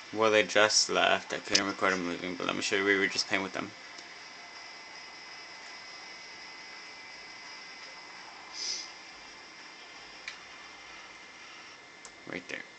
Well, they just left. I couldn't record them leaving, but let me show you. We were just playing with them. Right there.